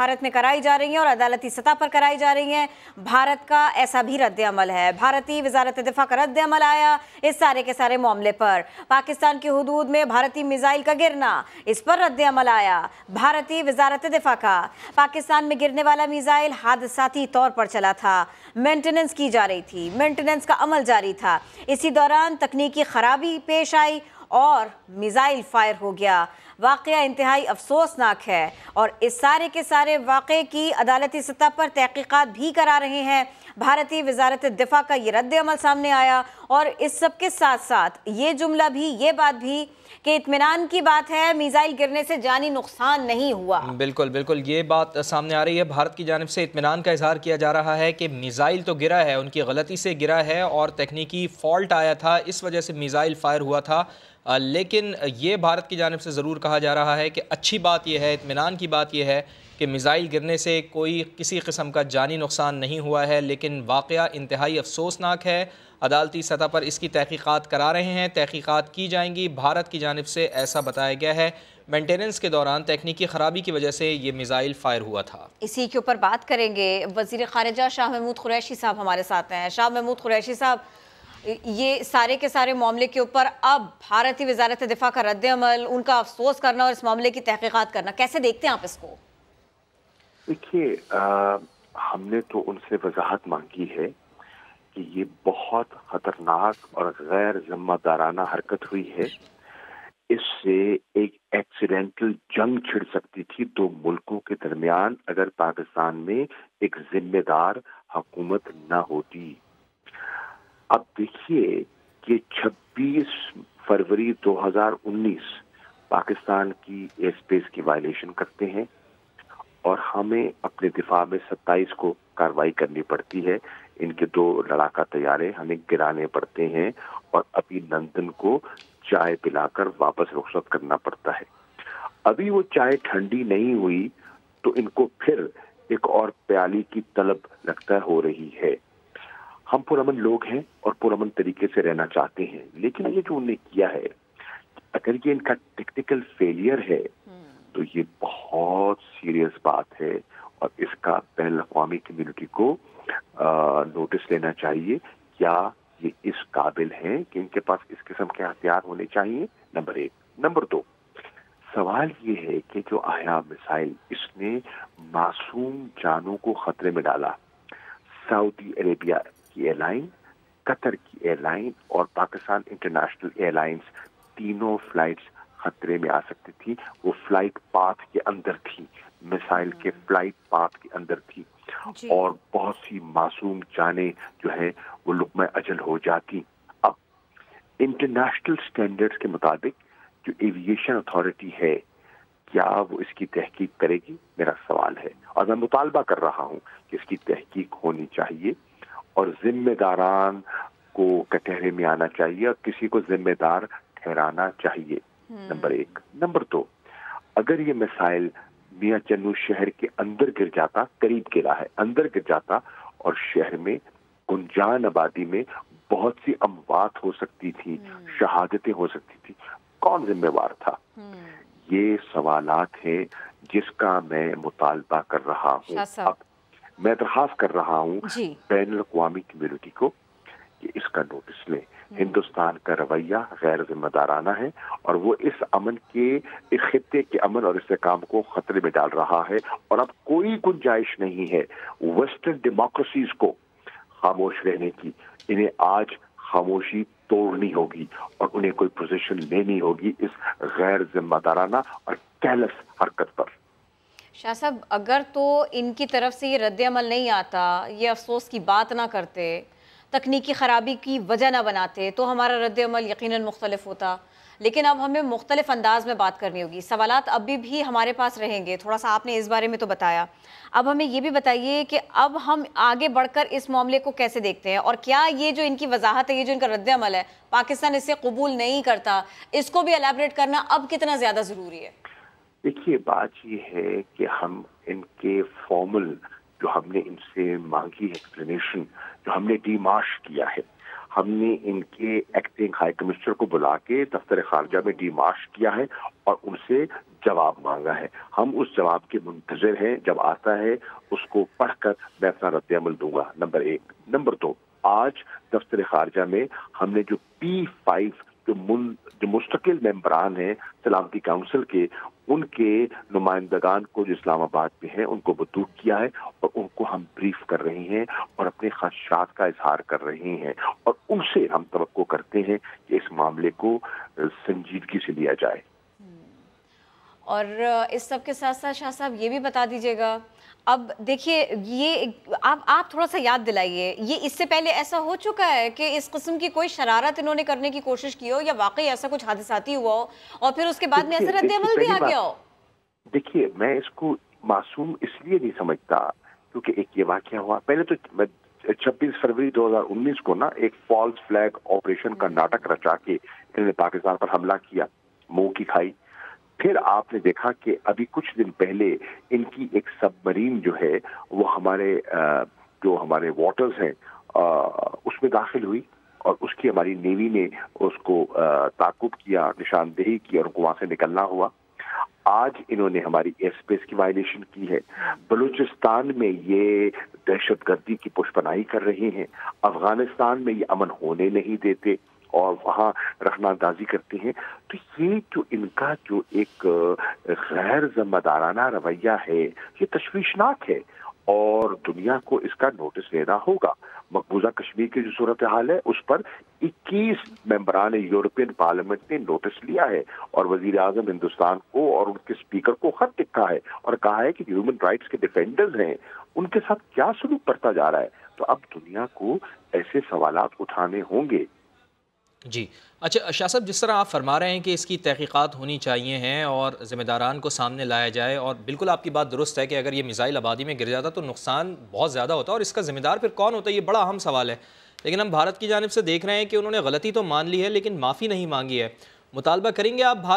भारत में कराई जा रही हैं और अदालती सतह पर कराई जा रही हैं, भारत का ऐसा भी रद्द अमल है। भारतीय वजारत दिफा का रद्द अमल आया इस सारे के सारे मामले पर। पाकिस्तान की हुदूद में भारतीय मिसाइल का गिरना, इस पर रद्द अमल आया भारतीय वजारत दिफा का। पाकिस्तान में गिरने वाला मिसाइल हादसाती तौर पर चला था, मेंटेनेंस की जा रही थी, मेंटेनेंस का अमल जारी था। इसी दौरान तकनीकी खराबी पेश आई और मिसाइल फायर हो गया। वाक़या इंतहाई अफसोसनाक है और इस सारे के सारे वाक़े की अदालती सतह पर तहकीकात भी करा रहे हैं। भारतीय वजारत दिफा का ये रद्द अमल सामने आया और इस सब के साथ साथ ये जुमला भी, ये बात भी कि इत्मीनान की बात है, मिसाइल गिरने से जानी नुकसान नहीं हुआ। बिल्कुल बिल्कुल ये बात सामने आ रही है। भारत की जानिब से इत्मीनान का इजहार किया जा रहा है कि मिसाइल तो गिरा है, उनकी गलती से गिरा है और तकनीकी फॉल्ट आया था, इस वजह से मिसाइल फायर हुआ था। लेकिन ये भारत की जानिब से ज़रूर कहा जा रहा है कि अच्छी बात यह है, इत्मीनान की बात यह है कि मिसाइल गिरने से कोई किसी किस्म का जानी नुकसान नहीं हुआ है। लेकिन वाक़या इंतहाई अफसोसनाक है। अदालती सतह पर इसकी तहकीकात करा रहे हैं, तहकीकात की जाएंगी। भारत की जानिब से ऐसा बताया गया है मेंटेनेंस के दौरान तकनीकी ख़राबी की वजह से ये मिसाइल फायर हुआ था। इसी के ऊपर बात करेंगे। वज़ीर ख़ारिजा शाह महमूद कुरैशी साहब हमारे साथ हैं। शाह महमूद कुरैशी साहब, ये सारे के सारे मामले के ऊपर अब भारतीय वजारत दिफा का रद्द अमल, उनका अफसोस करना और इस मामले की तहकीकात करना, कैसे देखते हैं आप इसको? देखिए, हमने तो उनसे वजाहत मांगी है कि ये बहुत खतरनाक और गैर जिम्मेदाराना हरकत हुई है। इससे एक एक्सीडेंटल जंग छिड़ सकती थी दो मुल्कों के दरमियान अगर पाकिस्तान में एक जिम्मेदार हुकूमत न होती। अब देखिए कि 26 फरवरी 2019 पाकिस्तान की एयर स्पेस की वायलेशन करते हैं और हमें अपने दिफा में 27 को कार्रवाई करनी पड़ती है। इनके 2 लड़ाका तैयारे हमें गिराने पड़ते हैं और अभिनंदन को चाय पिलाकर वापस रुखसत करना पड़ता है। अभी वो चाय ठंडी नहीं हुई तो इनको फिर एक और प्याली की तलब लगता हो रही है। हम पुरअमन लोग हैं और पुरअमन तरीके से रहना चाहते हैं, लेकिन ये जो उन्होंने किया है, अगर ये इनका टेक्निकल फेलियर है तो ये बहुत सीरियस बात है और इसका बैनुल अक़वामी कम्युनिटी को नोटिस लेना चाहिए। क्या ये इस काबिल हैं कि इनके पास इस किस्म के हथियार होने चाहिए? नंबर 1। नंबर 2, सवाल ये है कि जो आया मिसाइल, इसने मासूम जानों को खतरे में डाला। सऊदी अरेबिया की एयरलाइन, कतर की एयरलाइन और पाकिस्तान इंटरनेशनल एयरलाइंस, तीनों फ्लाइट्स खतरे में आ सकती थी। वो फ्लाइट पाथ के अंदर थी, मिसाइल के फ्लाइट पाथ के अंदर थी और बहुत सी मासूम जानें जो है वो लुक़्मा अजल हो जाती। अब इंटरनेशनल स्टैंडर्ड्स के मुताबिक जो एविएशन अथॉरिटी है, क्या वो इसकी तहकीक करेगी? मेरा सवाल है और मैं मुतालबा कर रहा हूँ कि इसकी तहकीक होनी चाहिए और जिम्मेदारान को कटहरे में आना चाहिए और किसी को जिम्मेदार ठहराना चाहिए। नंबर 1। नंबर 2, अगर ये मिसाइल मियां चन्नू शहर के अंदर गिर जाता, करीब गिरा है, अंदर गिर जाता और शहर में गुंजान आबादी में बहुत सी अमवात हो सकती थी, शहादतें हो सकती थी, कौन जिम्मेवार था? ये सवालात हैं जिसका मैं मुतालबा कर रहा हूँ। अब मैं दरखास्त कर रहा हूँ बैनुल अक़वामी कम्युनिटी को कि इसका नोटिस लें। हिंदुस्तान का रवैया गैर जिम्मेदाराना है और वो इस अमन के, इस खित्ते के अमन और इस्तेहकाम को खतरे में डाल रहा है और अब कोई गुंजाइश नहीं है वेस्टर्न डेमोक्रेसीज को खामोश रहने की। इन्हें आज खामोशी तोड़नी होगी और उन्हें कोई पोजीशन लेनी होगी इस गैर जिम्मेदाराना और कैलस हरकत पर। शाह साहब, अगर तो इनकी तरफ से ये रद्द अमल नहीं आता, ये अफसोस की बात ना करते, तकनीकी ख़राबी की वजह ना बनाते, तो हमारा रद्द अमल यकीनन मुख्तलिफ होता। लेकिन अब हमें मुख्तलिफ अंदाज में बात करनी होगी। सवालात अभी भी हमारे पास रहेंगे, थोड़ा सा आपने इस बारे में तो बताया। अब हमें ये भी बताइए कि अब हम आगे बढ़कर इस मामले को कैसे देखते हैं और क्या ये जो इनकी वजाहत है, ये जो इनका रद्द अमल है, पाकिस्तान इसे कबूल नहीं करता, इसको भी एलैबोरेट करना अब कितना ज़्यादा ज़रूरी है? देखिए, बात ये है कि हम इनके फॉर्मल जो हमने इनसे मांगी एक्सप्लेनेशन, जो हमने डिमार्श किया है, ہم نے ان کے ایکٹنگ ہائی کمشنر کو بلا کے دفتر خارجہ میں ڈی مارش کیا ہے اور ان سے جواب مانگا ہے. ہم اس جواب کے منتظر ہیں. جب آتا ہے اس کو پڑھ کر میں اپنا رد عمل دوں گا. نمبر 1. نمبر 2, آج دفتر خارجہ میں ہم نے جو P5 جو مستقل ممبران ہیں سلامتی کونسل کے, ان کے نمائندگان کو جو اسلام آباد میں ہیں ان کو بدوق کیا ہے اور ان کو ہم بریف کر رہے ہیں اور اپنے خدشات کا اظہار کر رہے ہیں, اور ان سے ہم توقع کرتے ہیں کہ اس معاملے کو سنجیدگی سے لیا جائے. اور اس سب کے ساتھ ساتھ شاہ صاحب یہ بھی بتا دیجیے گا, اب دیکھیے یہ آپ تھوڑا سا یاد دلائیے, یہ اس سے پہلے ایسا ہو چکا ہے کہ اس قسم کی کوئی شرارت انہوں نے کرنے کی کوشش کی ہو یا واقعی ایسا کچھ حادثاتی ہوا ہو اور پھر اس کے بعد میں ایسا رد عمل بھی آ گیا ہو؟ دیکھیے میں اس کو معصوم اس لیے نہیں سمجھتا کیونکہ ایک یہ واقعہ ہوا. پہلے تو 26 فروری 2019 کو نا ایک فالس فلیگ آپریشن کا ناٹک رچا کے انہوں نے پاکستان پر حملہ کیا, منہ کی کھائی. پھر آپ نے دیکھا کہ ابھی کچھ دن پہلے ان کی ایک سب مرین جو ہے وہ ہمارے واٹرز ہیں اس میں داخل ہوئی اور اس کی ہماری نیوی نے اس کو تعاقب کیا, نشاندہی کی اور ان کو وہاں سے نکلنا ہوا. آج انہوں نے ہماری ایئر سپیس کی وائلیشن کی ہے. بلوچستان میں یہ دہشت گردی کی پشپناہی کر رہے ہیں. افغانستان میں یہ امن ہونے نہیں دیتے اور وہاں رخنہ اندازی کرتے ہیں. تو یہ جو ان کا جو ایک غیر ذمہ دارانہ رویہ ہے یہ تشویشناک ہے اور دنیا کو اس کا نوٹس لینا ہوگا. مقبوضہ کشمیر کی جو صورتحال ہے اس پر 21 ممبران یورپین پارلیمنٹ نے نوٹس لیا ہے اور وزیر اعظم ہندوستان کو اور ان کے اسپیکر کو خط لکھا ہے اور کہا ہے کہ ہیومن رائٹس کے ڈیفینڈرز ہیں ان کے ساتھ کیا سلوک کرتا جا رہا ہے. تو اب دنیا کو ایسے سوالات اٹھانے ہوں گے. جی اچھا شاہ صاحب, جس طرح آپ فرما رہے ہیں کہ اس کی تحقیقات ہونی چاہیے ہیں اور ذمہ داران کو سامنے لایا جائے, اور بالکل آپ کی بات درست ہے کہ اگر یہ میزائل آبادی میں گر جاتا تو نقصان بہت زیادہ ہوتا ہے اور اس کا ذمہ دار پھر کون ہوتا ہے یہ بڑا اہم سوال ہے. لیکن ہم بھارت کی جانب سے دیکھ رہے ہیں کہ انہوں نے غلطی تو مان لی ہے لیکن معافی نہیں مانگی ہے. مطالبہ کریں گے آپ